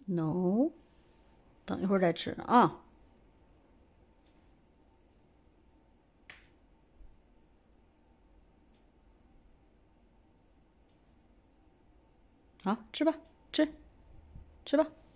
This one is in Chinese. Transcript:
？No，等一会儿再吃啊。好，吃吧，吃吧。